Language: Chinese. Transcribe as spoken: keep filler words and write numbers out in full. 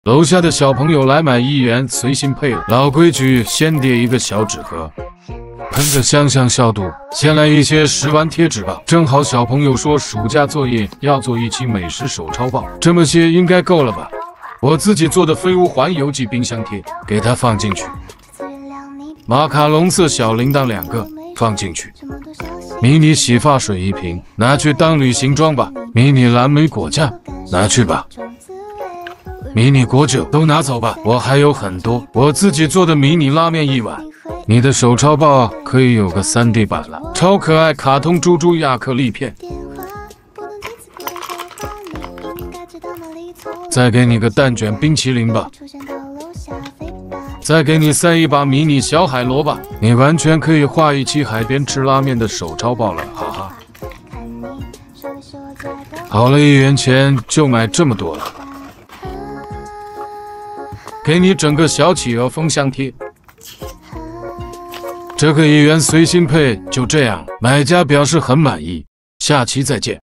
楼下的小朋友来买一元随心配了，老规矩，先叠一个小纸盒，喷个香香消毒。先来一些食玩贴纸吧，正好小朋友说暑假作业要做一期美食手抄报，这么些应该够了吧？我自己做的飞屋环游记冰箱贴，给它放进去。马卡龙色小铃铛两个，放进去。迷你洗发水一瓶，拿去当旅行装吧。迷你蓝莓果酱，拿去吧。迷你果酒都拿走吧，我还有很多。我自己做的迷你拉面一碗。你的手抄报可以有个 三 D 版了，超可爱卡通猪猪亚克力片。再给你个蛋卷冰淇淋吧。再给你塞一把迷你小海螺吧，你完全可以画一期海边吃拉面的手抄报了，哈哈。好了，一元钱就买这么多了。给你整个小企鹅封箱贴，这个一元随心配就这样，买家表示很满意，下期再见。